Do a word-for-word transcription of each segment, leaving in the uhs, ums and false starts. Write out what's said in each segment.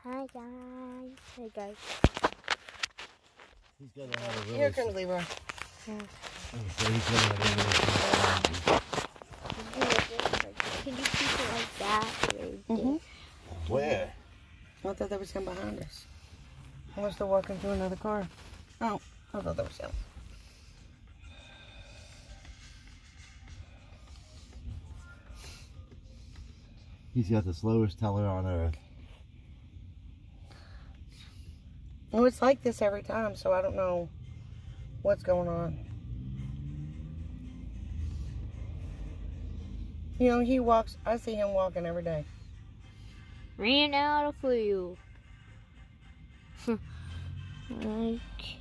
Hi guys. Hey guys. He's got a lot of really. Here comes Leroy. Yeah. So he's got a lot of Can you keep it like that? Mm-hmm. Where? I thought they was him behind us. Unless they're walking through another car. Oh, I thought that was him. He's got the slowest teller on earth. Well, it's like this every time, so I don't know what's going on. You know, he walks, I see him walking every day. Ran out of fuel. Like.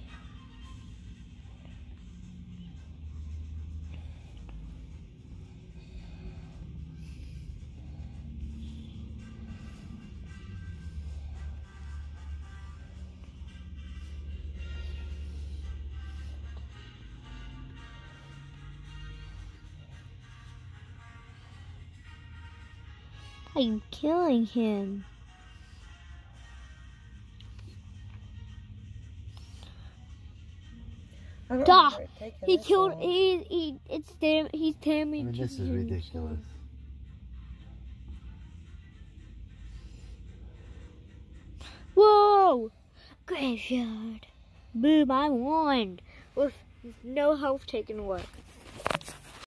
I'm killing him. I don't Duh! remember it taking He this killed. long. He he. It's dam. He's I damaging. mean, this is himself. ridiculous. Whoa! Graveyard. Boom! I won with no health taken away.